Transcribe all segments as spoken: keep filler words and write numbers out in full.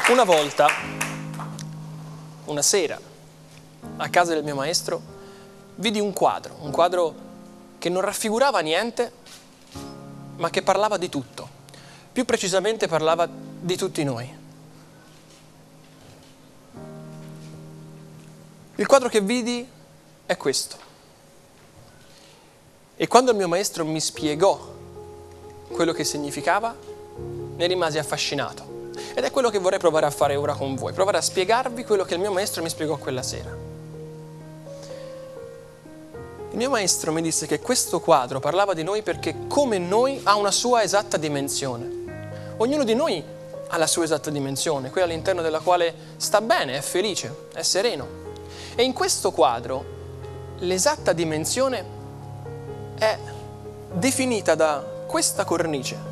Una volta, una sera, a casa del mio maestro, vidi un quadro, un quadro che non raffigurava niente, ma che parlava di tutto. Più precisamente parlava di tutti noi. Il quadro che vidi è questo. E quando il mio maestro mi spiegò quello che significava, ne rimasi affascinato. Ed è quello che vorrei provare a fare ora con voi, provare a spiegarvi quello che il mio maestro mi spiegò quella sera. Il mio maestro mi disse che questo quadro parlava di noi perché, come noi, ha una sua esatta dimensione. Ognuno di noi ha la sua esatta dimensione, quella all'interno della quale sta bene, è felice, è sereno. E in questo quadro l'esatta dimensione è definita da questa cornice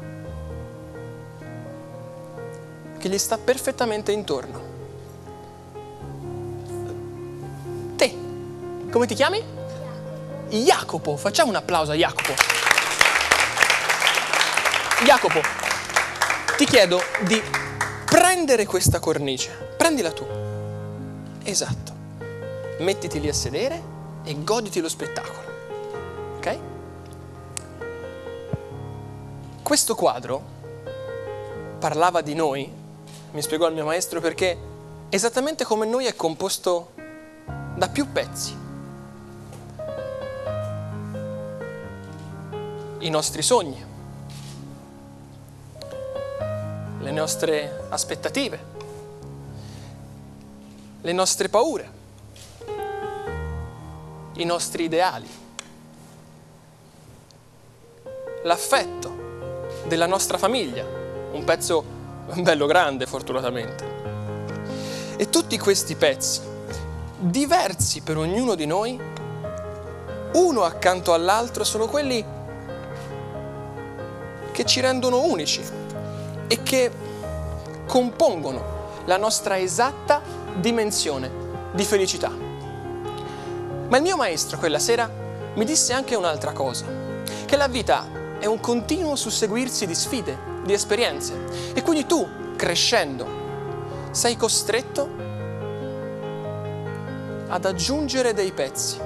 che gli sta perfettamente intorno. Te, come ti chiami? Jacopo. Facciamo un applauso a Jacopo. Jacopo, ti chiedo di prendere questa cornice. Prendila tu. Esatto. Mettiti lì a sedere e goditi lo spettacolo. Ok? Questo quadro parlava di noi, mi spiegò il mio maestro, perché esattamente come noi è composto da più pezzi. I nostri sogni, le nostre aspettative, le nostre paure, i nostri ideali, l'affetto della nostra famiglia, un pezzo bello grande fortunatamente. E tutti questi pezzi, diversi per ognuno di noi, uno accanto all'altro, sono quelli che ci rendono unici e che compongono la nostra esatta dimensione di felicità. Ma il mio maestro quella sera mi disse anche un'altra cosa, che la vita è un continuo susseguirsi di sfide, di esperienze, e quindi tu, crescendo, sei costretto ad aggiungere dei pezzi.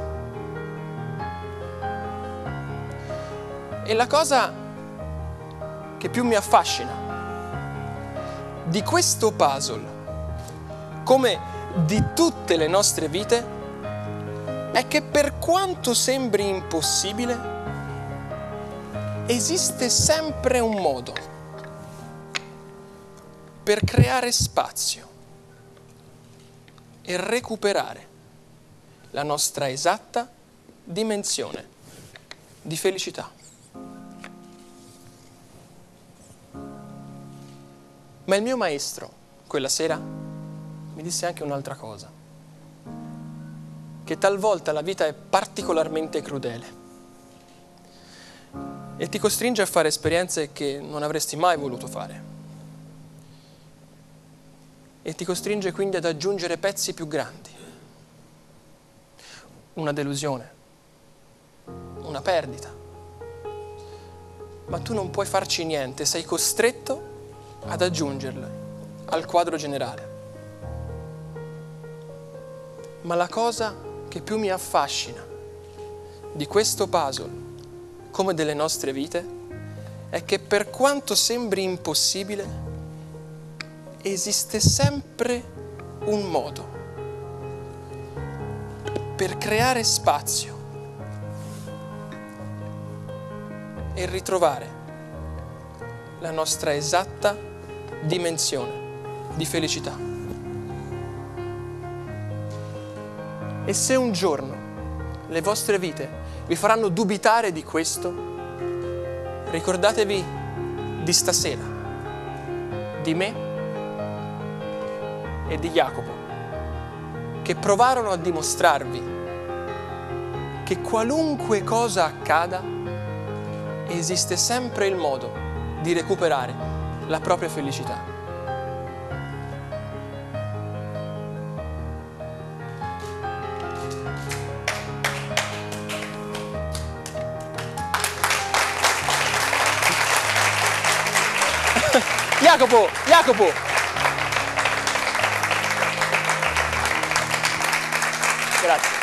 E la cosa che più mi affascina di questo puzzle, come di tutte le nostre vite, è che per quanto sembri impossibile, esiste sempre un modo per creare spazio e recuperare la nostra esatta dimensione di felicità. Ma il mio maestro, quella sera, mi disse anche un'altra cosa, che talvolta la vita è particolarmente crudele e ti costringe a fare esperienze che non avresti mai voluto fare. E ti costringe quindi ad aggiungere pezzi più grandi. Una delusione, una perdita. Ma tu non puoi farci niente, sei costretto ad aggiungerle al quadro generale. Ma la cosa che più mi affascina di questo puzzle, come delle nostre vite, è che per quanto sembri impossibile, esiste sempre un modo per creare spazio e ritrovare la nostra esatta dimensione di felicità. E se un giorno le vostre vite vi faranno dubitare di questo, ricordatevi di stasera, di me e di Jacopo, che provarono a dimostrarvi che qualunque cosa accada, esiste sempre il modo di recuperare la propria felicità. Jacopo, Jacopo! Grazie.